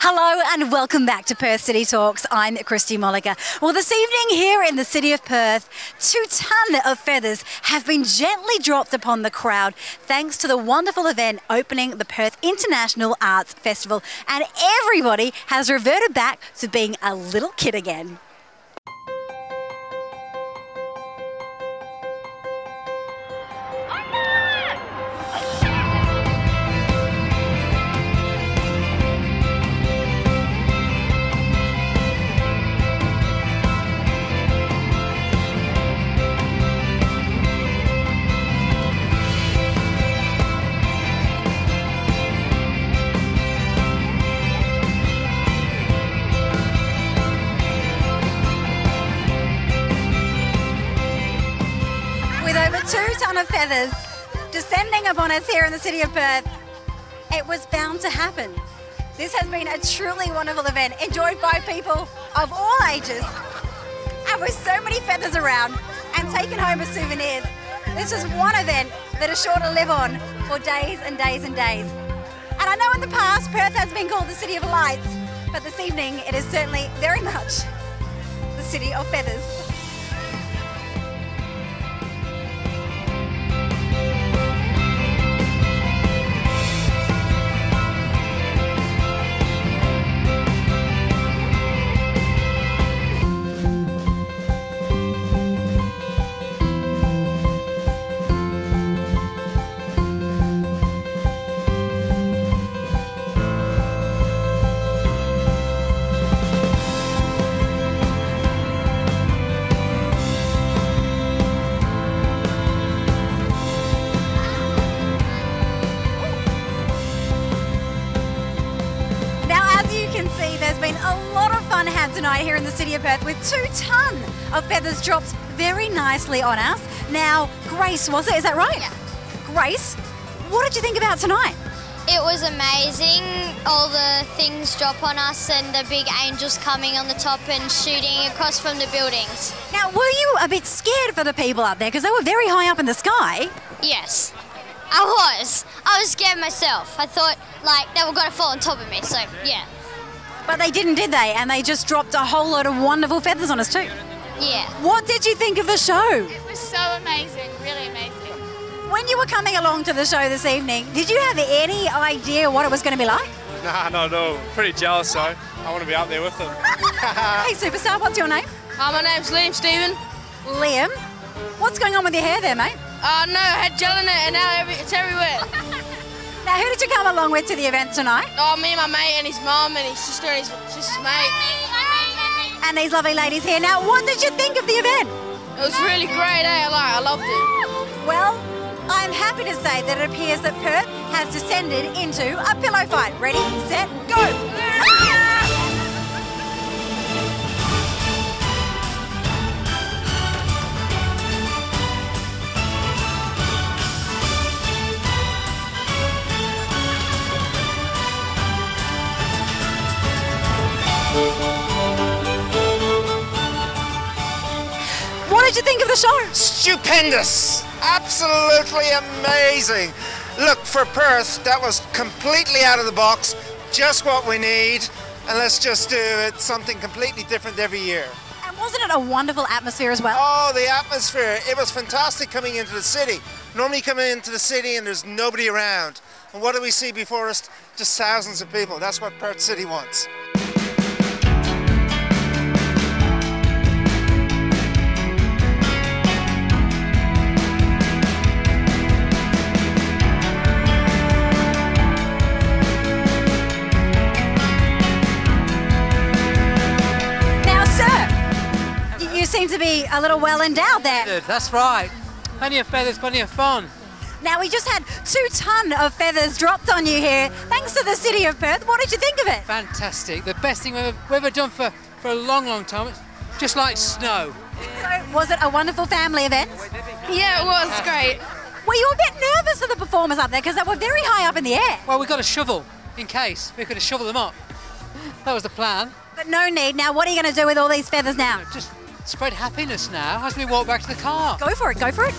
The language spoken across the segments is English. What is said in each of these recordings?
Hello and welcome back to Perth City Talks. I'm Christy Molliger. Well, this evening here in the city of Perth, 2 ton of feathers have been gently dropped upon the crowd thanks to the wonderful event opening the Perth International Arts Festival, and everybody has reverted back to being a little kid again. With over 2 ton of feathers descending upon us here in the city of Perth, it was bound to happen. This has been a truly wonderful event, enjoyed by people of all ages, and with so many feathers around and taken home as souvenirs. This is one event that is sure to live on for days and days and days. And I know in the past Perth has been called the City of Lights, but this evening it is certainly very much the City of Feathers. There's been a lot of fun had tonight here in the city of Perth with 2 ton of feathers dropped very nicely on us. Now, Grace, was it? Is that right? Yeah. Grace, what did you think about tonight? It was amazing, all the things drop on us and the big angels coming on the top and shooting across from the buildings. Now, were you a bit scared for the people up there? Because they were very high up in the sky. Yes, I was. I was scared myself. I thought, like, they were going to fall on top of me, so yeah. But they didn't, did they? And they just dropped a whole lot of wonderful feathers on us too. Yeah. What did you think of the show? It was so amazing, really amazing. When you were coming along to the show this evening, did you have any idea what it was going to be like? Nah, not at all. Pretty jealous though. I want to be up there with them. Hey, superstar, what's your name? My name's Liam Stephen. Liam, what's going on with your hair there, mate? No, I had gel in it and now it's everywhere. Now, who did you come along with to the event tonight? Oh, me and my mate and his mum and his sister and his sister's mate. And these lovely ladies here. Now, what did you think of the event? It was really great, eh? I loved it. Well, I'm happy to say that it appears that Perth has descended into a pillow fight. Ready, set, go! What did you think of the show? Stupendous! Absolutely amazing! Look, for Perth, that was completely out of the box, just what we need, and let's just do it something completely different every year. And wasn't it a wonderful atmosphere as well? Oh, the atmosphere! It was fantastic coming into the city. Normally coming into the city and there's nobody around. And what do we see before us? Just thousands of people. That's what Perth City wants. You seem to be a little well endowed there. That's right. Plenty of feathers, plenty of fun. Now, we just had 2 ton of feathers dropped on you here, thanks to the city of Perth. What did you think of it? Fantastic. The best thing we've ever done for a long, long time. It's just like snow. So, was it a wonderful family event? Yeah, it was great. Were you a bit nervous for the performers up there because they were very high up in the air? Well, we got a shovel in case. We could have shoveled them up. That was the plan. But no need. Now, what are you going to do with all these feathers now? Just spread happiness now as we walk back to the car. Go for it, go for it.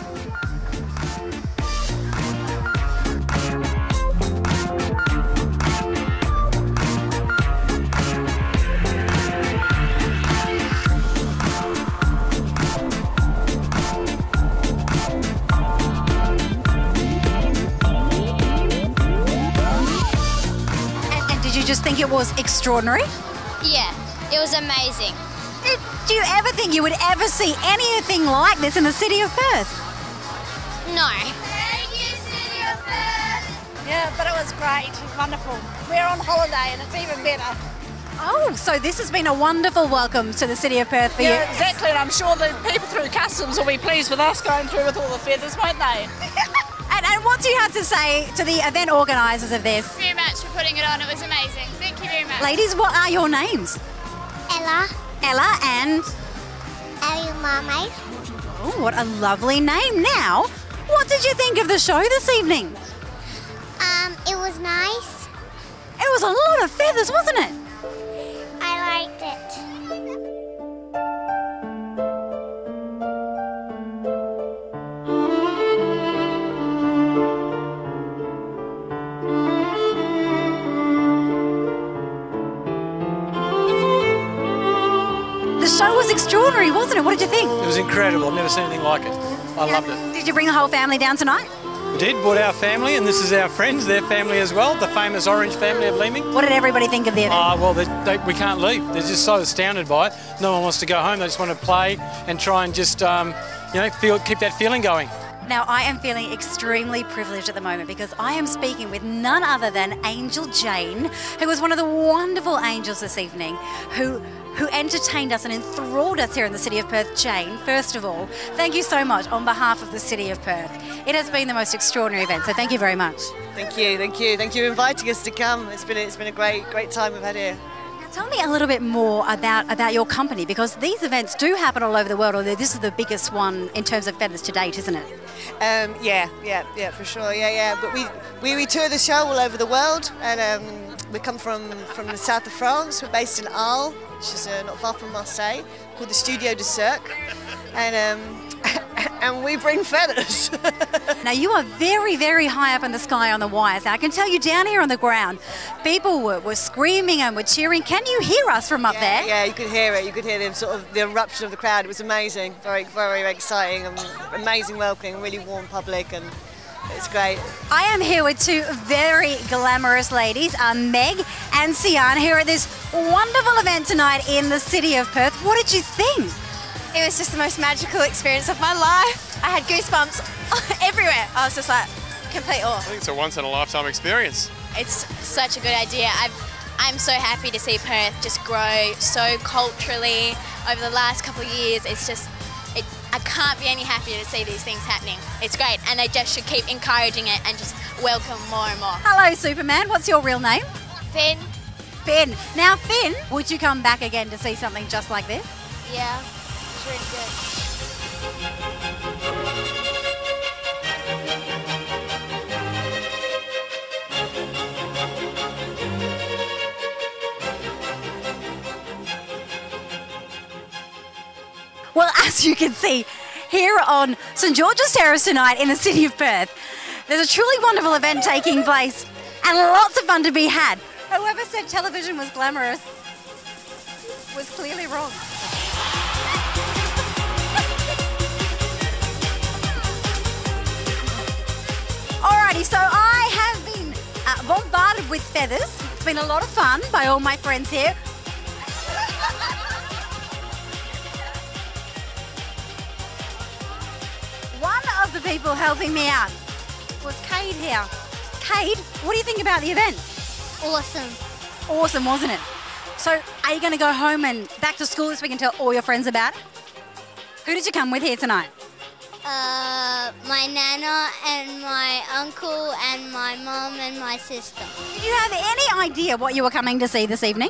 think it was extraordinary? Yeah, it was amazing. Do you ever think you would ever see anything like this in the city of Perth? No. Thank you, City of Perth. Yeah, but it was great, wonderful. We're on holiday and it's even better. Oh, so this has been a wonderful welcome to the city of Perth for you. Yeah, exactly, and I'm sure the people through customs will be pleased with us going through with all the feathers, won't they? And what do you have to say to the event organisers of this? Thank you very much for putting it on. It was amazing. Thank you very much. Ladies, what are your names? Ella. Ella and... Are you Marmaid? Oh, what a lovely name. Now, what did you think of the show this evening? It was nice. It was a lot of feathers, wasn't it? I liked it. The show was extraordinary, wasn't it? What did you think? It was incredible. I've never seen anything like it. I loved it. Did you bring the whole family down tonight? We did, brought our family, and this is our friends, their family as well, the famous Orange family of Leeming. What did everybody think of the event? Well, we can't leave. They're just so astounded by it. No one wants to go home. They just want to play and try and just, keep that feeling going. Now, I am feeling extremely privileged at the moment because I am speaking with none other than Angel Jane, who was one of the wonderful angels this evening, who entertained us and enthralled us here in the city of Perth. Jane, first of all, thank you so much on behalf of the city of Perth. It has been the most extraordinary event, so thank you very much. Thank you for inviting us to come. It's been a great time we've had here. Now, tell me a little bit more about your company, because these events do happen all over the world, although this is the biggest one in terms of feathers to date, isn't it? Yeah, for sure. Yeah. But we tour the show all over the world, and we come from the south of France. We're based in Arles, which is not far from Marseille, called the Studio du Cirque, and we bring feathers. Now, you are very, very high up in the sky on the wires. Now, I can tell you down here on the ground, people were screaming and were cheering. Can you hear us from up there? Yeah, you could hear it. You could hear the eruption of the crowd. It was amazing. Very, very exciting. Amazing welcoming, really warm public, and it's great. I am here with two very glamorous ladies, Meg and Sian, here at this wonderful event tonight in the city of Perth. What did you think? It was just the most magical experience of my life. I had goosebumps everywhere. I was just like, complete awe. I think it's a once-in-a-lifetime experience. It's such a good idea. I'm so happy to see Perth just grow so culturally over the last couple of years. I can't be any happier to see these things happening. It's great, and they just should keep encouraging it and just welcome more and more. Hello, Superman. What's your real name? Finn. Finn. Now, Finn, would you come back again to see something just like this? Yeah, it's really good. Well, as you can see, here on St George's Terrace tonight in the city of Perth, there's a truly wonderful event taking place and lots of fun to be had. Whoever said television was glamorous was clearly wrong. Alrighty, so I have been bombarded with feathers. It's been a lot of fun by all my friends here. One of the people helping me out was Cade here. Cade, what do you think about the event? Awesome. Awesome, wasn't it? So, are you going to go home and back to school this week and tell all your friends about it? Who did you come with here tonight? My nana and my uncle and my mum and my sister. Did you have any idea what you were coming to see this evening?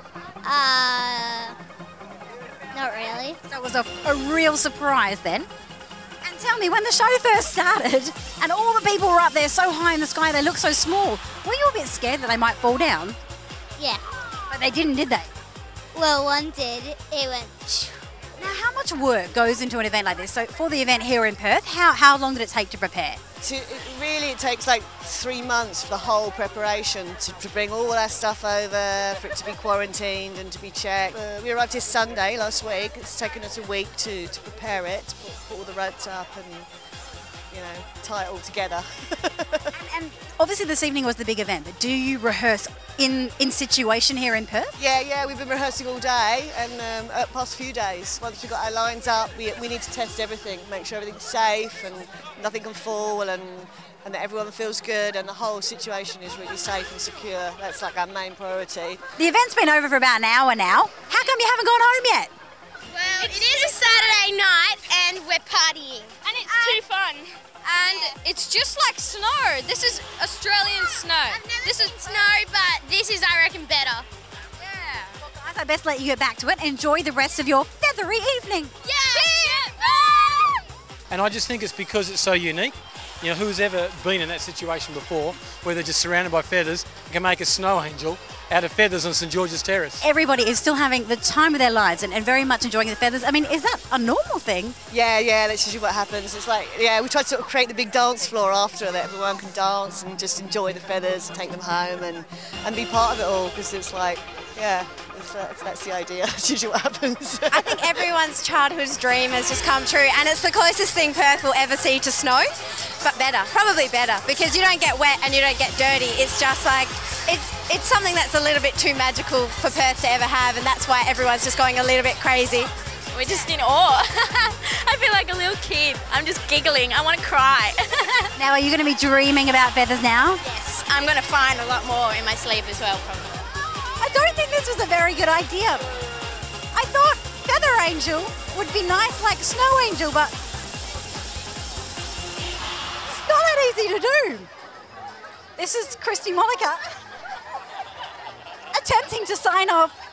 Not really. So it was a real surprise then. And tell me, when the show first started and all the people were up there so high in the sky, they looked so small, were you a bit scared that they might fall down? Yeah. But they didn't, did they? Well, one did. It went... Now, how much work goes into an event like this? So for the event here in Perth, how long did it take to prepare? It takes like 3 months for the whole preparation to bring all our stuff over, for it to be quarantined and to be checked. We arrived here Sunday last week. It's taken us a week to prepare it, put all the ropes up and, tie it all together. and obviously this evening was the big event, but do you rehearse in situation here in Perth? Yeah, we've been rehearsing all day and past few days. Once we've got our lines up, we need to test everything, make sure everything's safe and nothing can fall and that everyone feels good and the whole situation is really safe and secure. That's like our main priority. The event's been over for about an hour now. How come you haven't gone home yet? Well, it is a Saturday night and we're partying. And it's too fun. And it's just like snow. This is Australian snow. This is snow, but this is, I reckon, better. Yeah. Well, guys, I best let you get back to it. Enjoy the rest of your feathery evening. And I just think it's because it's so unique. You know, who's ever been in that situation before where they're just surrounded by feathers and can make a snow angel out of feathers on St George's Terrace? Everybody is still having the time of their lives and very much enjoying the feathers. I mean, is that a normal thing? Yeah, that's usually what happens. It's like, we try to sort of create the big dance floor after that everyone can dance and just enjoy the feathers and take them home and be part of it all because it's like, that's the idea. That's usually what happens. I think everyone's childhood dream has just come true, and it's the closest thing Perth will ever see to snow, but better, probably better, because you don't get wet and you don't get dirty. It's just like, it's something that's a little bit too magical for Perth to ever have, and that's why everyone's just going a little bit crazy. We're just in awe. I feel like a little kid. I'm just giggling. I want to cry. Now, are you going to be dreaming about feathers now? Yes, I'm going to find a lot more in my sleeve as well, probably. I don't think this was a very good idea. I thought Feather Angel would be nice like Snow Angel, but it's not that easy to do. This is Christy Mollica attempting to sign off